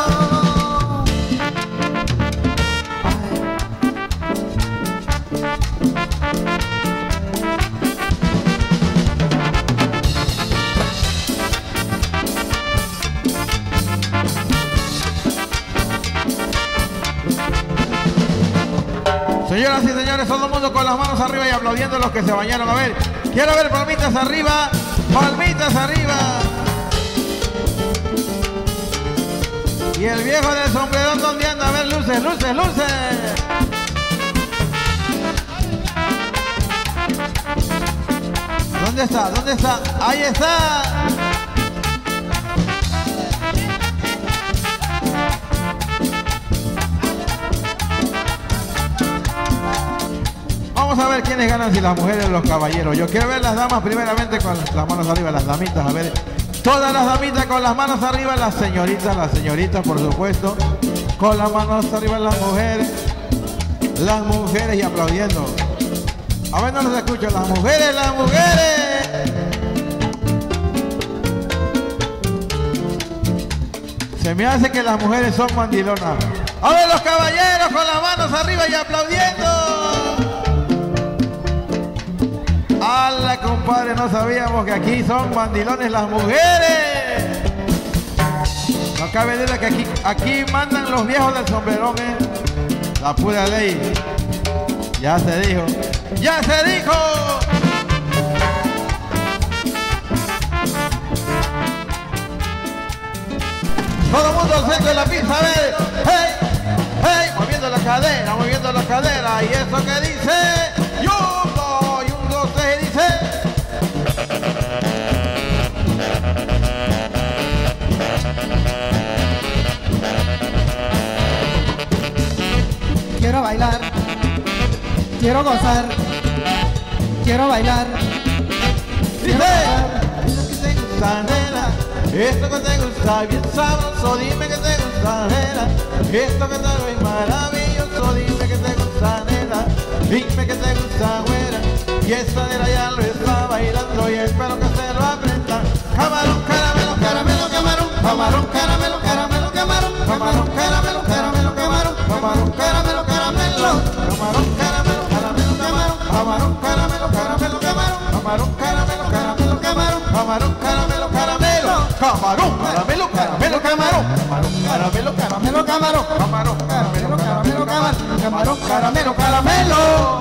Señoras y señores, todo el mundo con las manos arriba y aplaudiendo a los que se bañaron. A ver, quiero ver palmitas arriba, palmitas arriba. Y el viejo del sombrerón, ¿dónde anda? A ver, luces, luces, luces. ¿Dónde está? ¿Dónde está? Ahí está. Vamos a ver quiénes ganan, si las mujeres o los caballeros. Yo quiero ver las damas primeramente con las manos arriba, las damitas, a ver. Todas las damitas con las manos arriba, las señoritas por supuesto. Con las manos arriba las mujeres y aplaudiendo. A ver, no los escucho, las mujeres, las mujeres. Se me hace que las mujeres son mandilonas. A ver, los caballeros con las manos arriba y aplaudiendo. ¡Hala, compadre! No sabíamos que aquí son mandilones las mujeres. No cabe duda que aquí mandan los viejos del sombrerón, ¿eh? La pura ley. Ya se dijo. ¡Ya se dijo! Todo el mundo al centro de la pista, a ver. ¡Hey! ¡Hey! Moviendo la cadera, moviendo la cadera. ¿Y eso que dice? ¡Yo! Quiero bailar, quiero gozar, quiero bailar, quiero gozar. Esto que te gusta bien sabroso, dime que te gusta, nena. Esto que te es maravilloso, dime que te gusta, nena. Dime que te gusta, güera. Y esta nena ya lo está bailando y espero que se lo aprenda. Camarón, caramelo, caramelo, camarón. Camarón, caramelo, caramelo, camarón. Camarón, caramelo, caramelo, camarón. Camarón, caramelo, caramelo. Camarón, caramelo, caramelo, camarón. Camarón, caramelo, caramelo, camarón. Camarón, caramelo, caramelo, camarón. Camarón, caramelo, caramelo. Camarón, caramelo, caramelo, camarón. Camarón, caramelo, caramelo, camarón. Camarón, caramelo, caramelo, camarón. Camarón, caramelo, caramelo.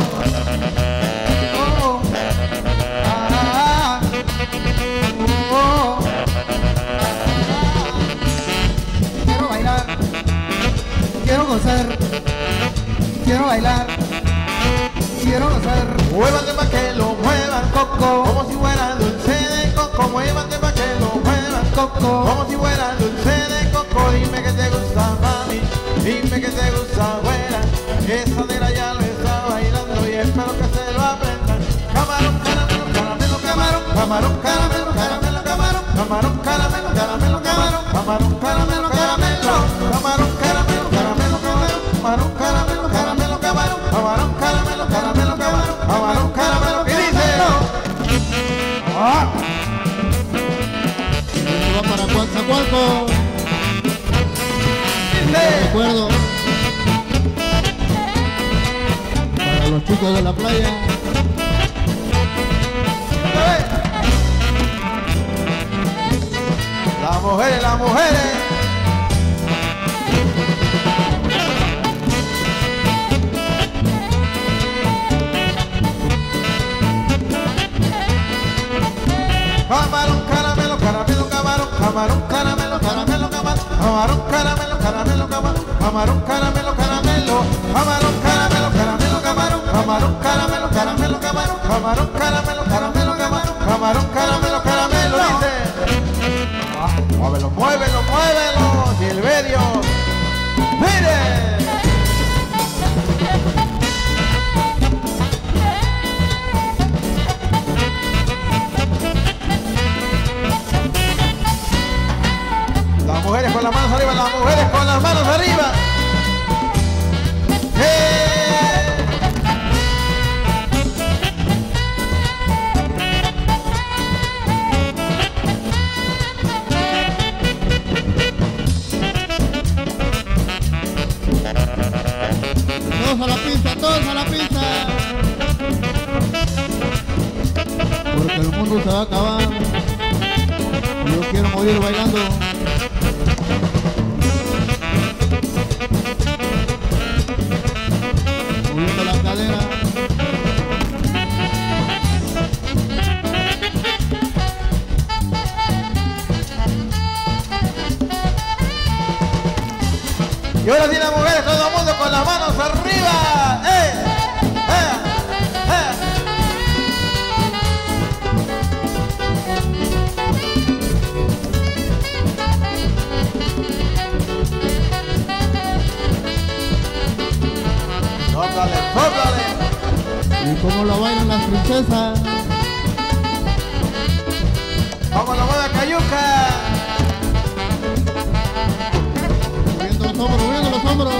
Quiero bailar, quiero gozar, quiero bailar, quiero gozar. Muévate pa' que lo muevan, coco, como si fuera dulce de coco. Muévate pa' que lo muevan, coco, como si fuera dulce de coco. Dime que te gusta, mami, dime que te gusta, güera. Esa nena ya lo está bailando y espero que se lo aprendan. Camarón, caramelo, caramelo, camarón. Camarón, caramelo, caramelo, camarón, caramelo, caramelo, camarón, camarón, caramelo, caramelo, camarón, caramelo, caramelo, camarón, caramelo, caramelo, camarón, camarón, caramelo, caramelo, camarón, camarón, caramelo, ¿qué dice? Esto va para Coatzacoalco. Dice. Recuerdo. Para los chicos de la playa. Las mujeres, las mujeres. Camarón, caramelo, caramelo, camarón, camarón, caramelo, caramelo, camarón, camarón, caramelo, caramelo, camarón, camarón, caramelo, caramelo, camarón, caramelo, caramelo, camarón, camarón, caramelo, caramelo, camarón, camarón, caramelo, caramelo, camarón, camarón, caramelo, caramelo, dice. Muévelo, muévelo, muévelo, Silverio. ¡Mire! Las mujeres con las manos arriba, las mujeres con las manos arriba. Todos a la pista, todos a la pista. Porque el mundo se va a acabar. Yo quiero morir bailando. Moviendo la cadera. Y ahora sí las mujeres, todo el mundo con las manos arriba. Sóplale, sóplale. Y cómo lo bailan las princesas. Vamos a la moda cayuca. Moviendo los hombros, moviendo los hombros.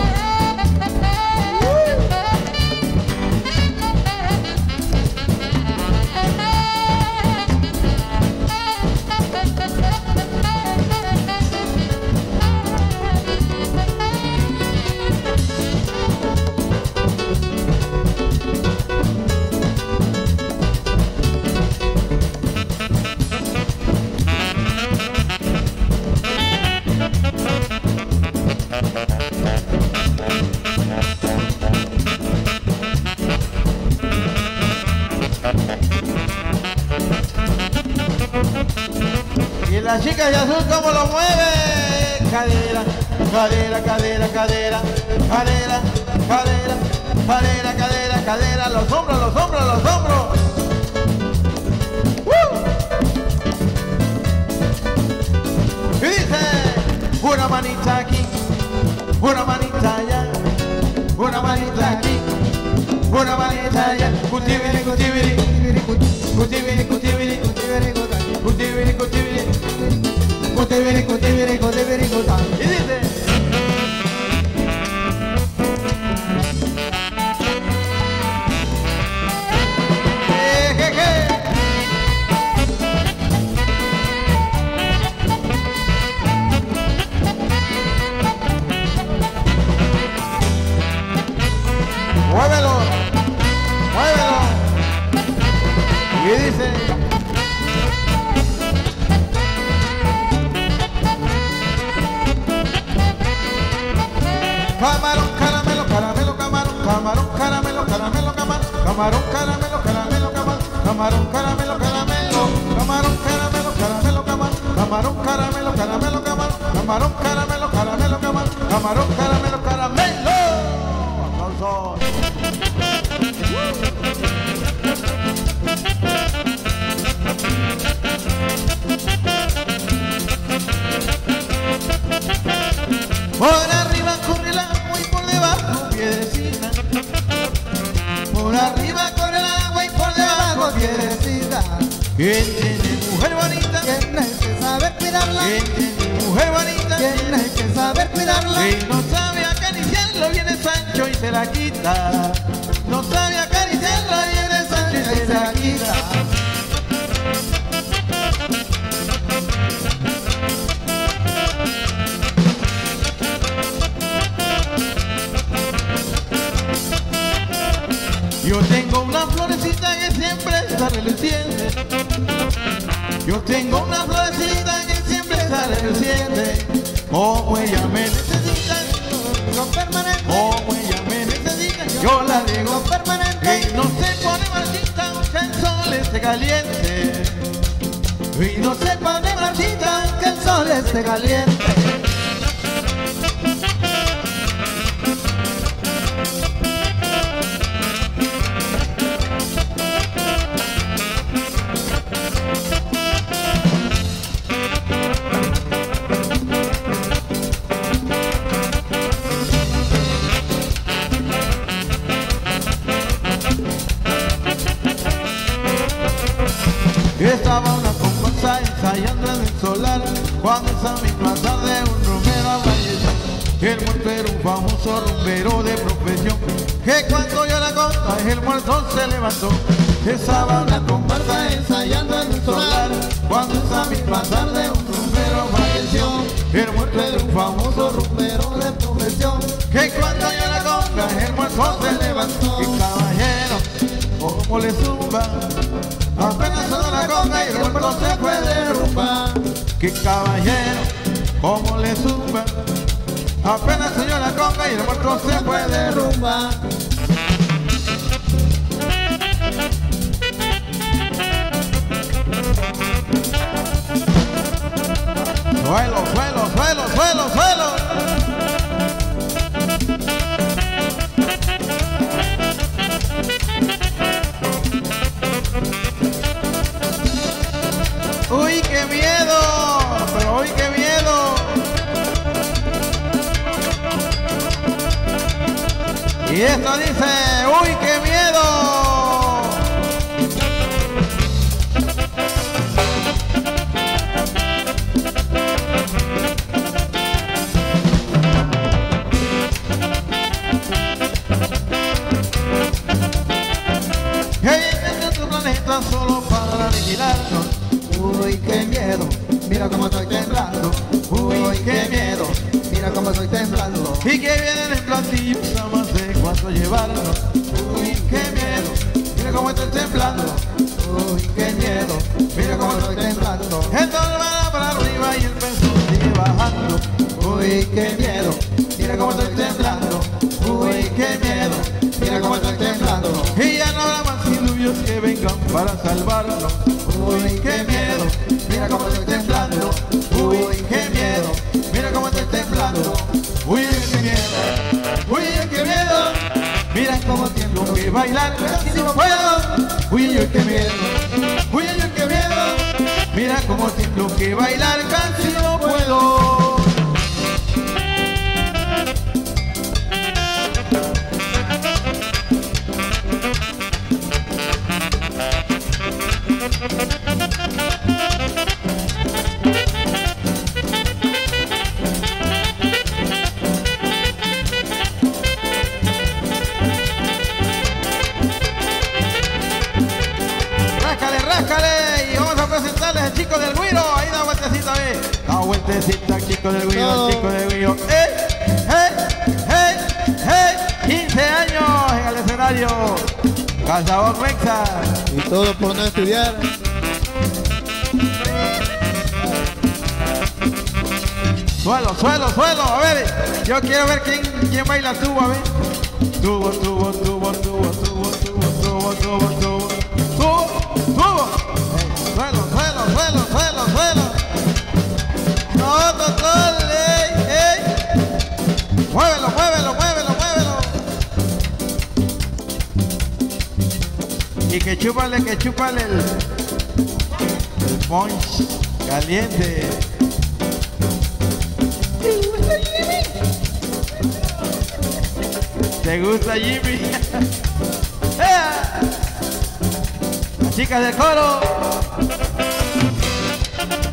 Y las chicas de azul, ¿cómo lo mueve? Cadera, cadera, cadera, cadera, cadera, cadera, cadera, cadera, cadera, los hombros, los hombros, los hombros. Y dice, una manita aquí, una manita allá, una manita aquí, una manita allá, cutibiri, cutibiri, cutibiri, cutibiri, cutibiri, cutibiri, y dice, muévelo, muévelo, y dice, camarón, caramelo, caramelo, camarón, camarón, caramelo, caramelo, camarón, camarón, caramelo, caramelo, camarón, camarón, caramelo, caramelo, camarón, caramelo, caramelo, camarón, camarón, caramelo, caramelo, camarón, camarón, caramelo, caramelo, camarón, camarón, caramelo, caramelo. Aplausos. Por arriba corre el agua y por debajo piedrecita. Por arriba corre el agua y por debajo piedrecita. ¿Quién tiene mujer bonita? ¿Quién es que sabe cuidarla. Mi mujer bonita Tienes que saber cuidarla. y no sabe acariciarlo, viene Sancho y se la quita. No sabe acariciarlo, viene Sancho y se la quita. Yo tengo una florecita que siempre está reluciente. Yo tengo una florecita que siempre está reluciente. Como ella me necesita, Lo permanente, como ella me necesita, yo la digo permanente. y no se pone marchita aunque el sol esté caliente. Y no se pone marchita Que el sol esté caliente. Estaba una comparsa ensayando en el solar cuando esa misma tarde un rumbero falleció. El muerto era un famoso rumbero de profesión que cuando yo la conta el muerto se levantó. Estaba una comparsa ensayando en el solar cuando esa misma tarde un rumbero falleció. El muerto era un famoso rumbero de profesión que cuando yo la conta el muerto se levantó. Y caballero, como le zumba, apenas sonó la conga y el muerto se fue de rumba. Que caballero, como le zumba, apenas sonó la conga y el muerto se fue de rumba. Suelo, suelo, suelo, suelo, suelo. ¡Uy, qué miedo! ¡Pero uy, qué miedo! Y esto dice, ¡uy, qué miedo! Hey, en otro planeta solo para aniquilarnos. Uy, qué miedo, mira cómo estoy temblando. Uy, qué miedo, mira cómo estoy temblando. Y que vienen en platillos a más de 4 llevarnos. Uy, qué miedo, mira cómo estoy temblando. Uy, qué miedo, mira cómo estoy temblando. El dólar va para arriba y el peso sigue bajando. Uy, qué miedo, mira cómo estoy temblando. Uy, qué miedo, mira cómo estoy temblando. Y ya no habrá más diluvios que vengan para salvarnos. Uy, qué miedo, mira cómo estoy temblando. Uy, qué miedo, mira cómo estoy temblando. Uy, qué miedo, uy, qué miedo. Mira cómo tiemblo que bailar casi no puedo. Uy, qué miedo, uy, qué miedo. Mira cómo tiemblo que bailar casi no puedo. Ráscale, ráscale. Y vamos a presentarles al chico del güiro. Ahí da vueltecita, ve. Da vueltecita, chico del güiro, No. chico del güiro. ¡Eh! 15 años en el escenario. Cazador Mexa. Y todo por no estudiar. Suelo, suelo, suelo. A ver, yo quiero ver quién baila tubo, a ver. Tubo, tubo, tubo, tubo, tubo, tubo, tubo, tubo, tubo. Tubo, tubo. Suelo, suelo, suelo, suelo, suelo. No, total, Muévelo, muévelo, muévelo, muévelo. Y que chúpale el punch caliente. ¿Te gusta Jimmy? Las chicas del coro.